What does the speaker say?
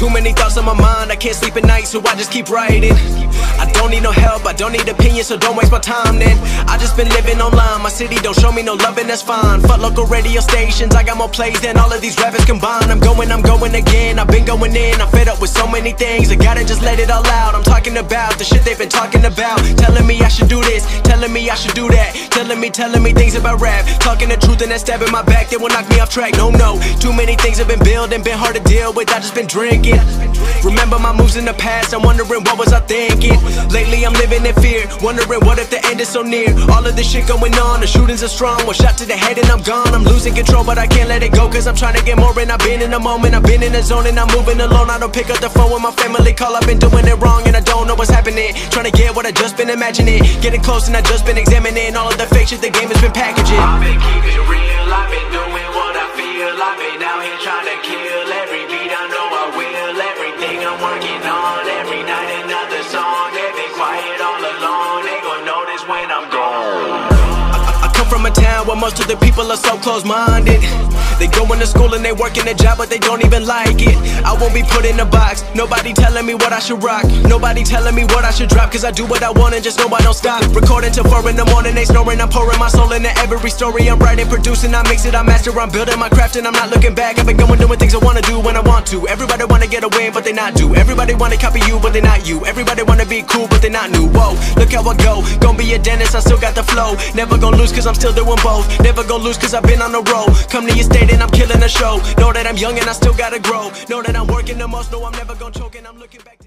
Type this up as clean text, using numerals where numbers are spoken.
Too many thoughts on my mind, I can't sleep at night, so I just keep writing. I don't need no help, I don't need opinions, so don't waste my time then. I just been living online, my city don't show me no loving, that's fine. Fuck local radio stations, I got more plays than all of these rappers combined. I'm going again, I've been going in, I'm fed up with so many things, I gotta just let it all out. I'm talking about the shit they've been talking about, telling me I should do this, telling me I should do that, telling me things about rap, talking the truth and that stab in my back that will knock me off track. No, too many things have been building, been hard to deal with, I just been drinking. Remember my moves in the past, I'm wondering what was I thinking. Lately I'm living in fear, wondering what if the end is so near. All of this shit going on, the shootings are strong, one shot to the head and I'm gone. I'm losing control but I can't let it go, cause I'm trying to get more and I've been in the moment, I've been in the zone and I'm moving alone. I don't pick up the phone when my family call, I've been doing it wrong and I don't know what's happening. Trying to get what I just been imagining, getting close and I just been examining all of the fake shit the game has been packaging. I've been keeping it real, I've been doing what I feel, I've been out here trying to kill every beat, I know I will. Everything I'm working on, every night another song. They've been quiet all along, they gon' notice when I'm gone. I come from a town where most of the people are so close-minded. They go into school and they work in a job but they don't even like it. I won't be put in a box, nobody telling me what I should rock, nobody telling me what I should drop, cause I do what I want and just know I don't stop. Recording till 4 in the morning, they snoring, I'm pouring my soul into every story. I'm writing, producing, I mix it, I master, I'm building my craft and I'm not looking back. I've been going doing things I wanna do when I want to. Everybody wanna get a win but they not do, everybody wanna copy you but they not you, everybody wanna be cool but they not new. Whoa, look how I go, gon' be a dentist, I still got the flow. Never gon' lose cause I'm still doing both, never gon' lose cause I've been on the road. Come to your state and I'm killing the show, know that I'm young and I still gotta grow, know that I'm working the most, know I'm never gon' choke and I'm looking back.